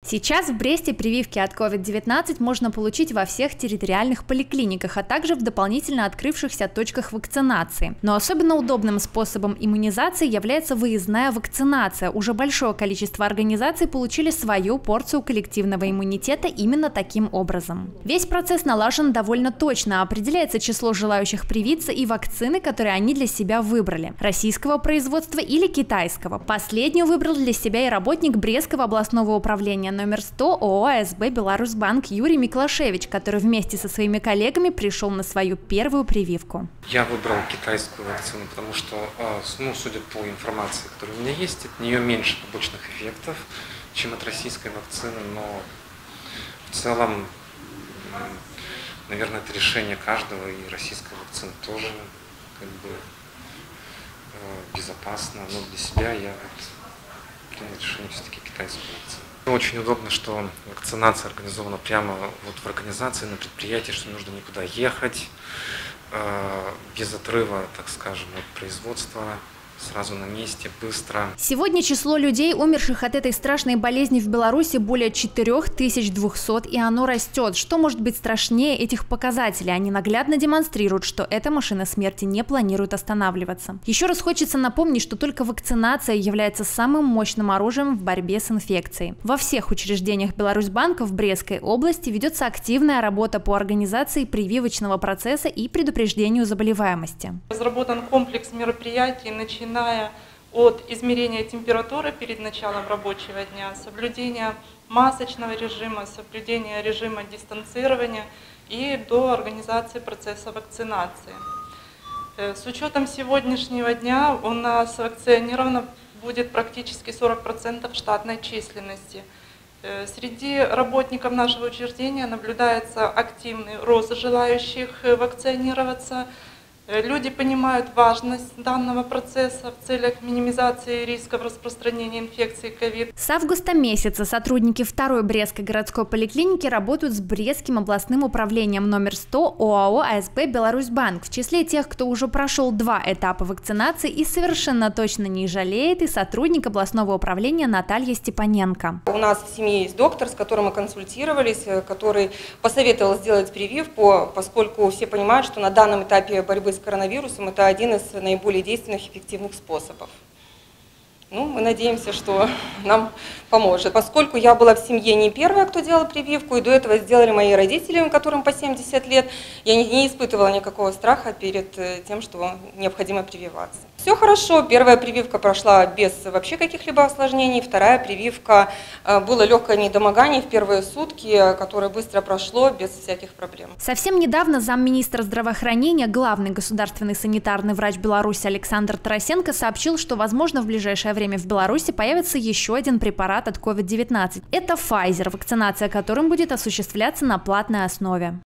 Сейчас в Бресте прививки от COVID-19 можно получить во всех территориальных поликлиниках, а также в дополнительно открывшихся точках вакцинации. Но особенно удобным способом иммунизации является выездная вакцинация. Уже большое количество организаций получили свою порцию коллективного иммунитета именно таким образом. Весь процесс налажен довольно точно, определяется число желающих привиться и вакцины, которые они для себя выбрали – российского производства или китайского. Последнюю выбрал для себя и работник Брестского областного управления номер 100 ООО «АСБ Беларусьбанк» Юрий Миклашевич, который вместе со своими коллегами пришел на свою первую прививку. Я выбрал китайскую вакцину, потому что, судя по информации, которая у меня есть, от нее меньше побочных эффектов, чем от российской вакцины, но в целом, наверное, это решение каждого, и российская вакцина тоже безопасна, но для себя я принял решение все-таки китайскую вакцину. Очень удобно, что вакцинация организована прямо в организации, на предприятии, что не нужно никуда ехать, без отрыва, так скажем, от производства. Сразу на месте, быстро. Сегодня число людей, умерших от этой страшной болезни в Беларуси, более 4200, и оно растет. Что может быть страшнее этих показателей? Они наглядно демонстрируют, что эта машина смерти не планирует останавливаться. Еще раз хочется напомнить, что только вакцинация является самым мощным оружием в борьбе с инфекцией. Во всех учреждениях Беларусьбанка в Брестской области ведется активная работа по организации прививочного процесса и предупреждению заболеваемости. Разработан комплекс мероприятий, начиная от измерения температуры перед началом рабочего дня, соблюдения масочного режима, соблюдения режима дистанцирования и до организации процесса вакцинации. С учетом сегодняшнего дня у нас вакцинировано будет практически 40% штатной численности. Среди работников нашего учреждения наблюдается активный рост желающих вакцинироваться. Люди понимают важность данного процесса в целях минимизации рисков распространения инфекции COVID. С августа месяца сотрудники 2-й Брестской городской поликлиники работают с Брестским областным управлением номер 100 ОАО «АСБ Беларусьбанк». В числе тех, кто уже прошел 2 этапа вакцинации и совершенно точно не жалеет, и сотрудник областного управления Наталья Степаненко. У нас в семье есть доктор, с которым мы консультировались, который посоветовал сделать прививку, поскольку все понимают, что на данном этапе борьбы с коронавирусом это один из наиболее действенных и эффективных способов. Мы надеемся, что нам поможет. Поскольку я была в семье не первая, кто делал прививку, и до этого сделали мои родители, которым по 70 лет, я не испытывала никакого страха перед тем, что необходимо прививаться. Все хорошо, первая прививка прошла без вообще каких-либо осложнений, вторая прививка было легкое недомогание в первые сутки, которое быстро прошло без всяких проблем. Совсем недавно замминистра здравоохранения, главный государственный санитарный врач Беларуси Александр Тарасенко сообщил, что, возможно, в ближайшее время в Беларуси появится еще один препарат от COVID-19. Это Pfizer, вакцинация которым будет осуществляться на платной основе.